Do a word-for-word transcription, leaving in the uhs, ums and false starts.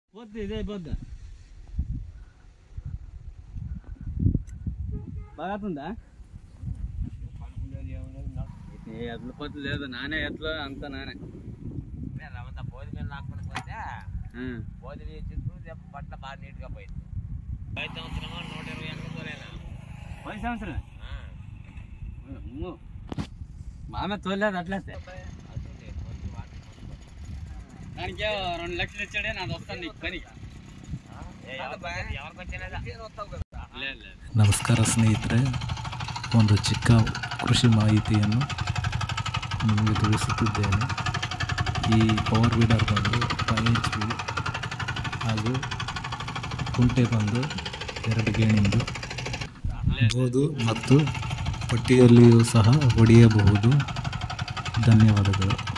పొద్దు ఇదే పొద్దు బాగుందా ఎట్ల పొద్దు లేదు నానే ఎట్లా అంత నానే రమంతా బోధి మీద లాక్కొని పోతే బోధి చుట్టూ బట్ట బాగా నీట్గా పోయింది. పది సంవత్సరం నూట ఇరవై ఎనభై తోలేనా పది సంవత్సరం మామే తోలేదు అట్లేస్తే దానికి రెండు లక్షలు ఇచ్చాడే నాది వస్తాను నీకు పని. ನಮಸ್ಕಾರ ಸ್ನೇಹಿತರೆ, ಒಂದು ಚಿಕ್ಕ ಕೃಷಿ ಮಾಹಿತಿಯನ್ನು ನಿಮಗೆ ತಿಳಿಸುತ್ತಿದ್ದೇನೆ. ಈ ಪವರ್ ವೀಡರ್ ಬಂದು ಫೈವ್ ಎಚ್ ಪಿ ಹಾಗೂ ಕುಂಟೆ ಬಂದು ಎರಡು ಗೇಣಿಂದು ಬಹುದು ಮತ್ತು ಪಟ್ಟಿಯಲ್ಲಿಯೂ ಸಹ ಹೊಡೆಯಬಹುದು. ಧನ್ಯವಾದಗಳು.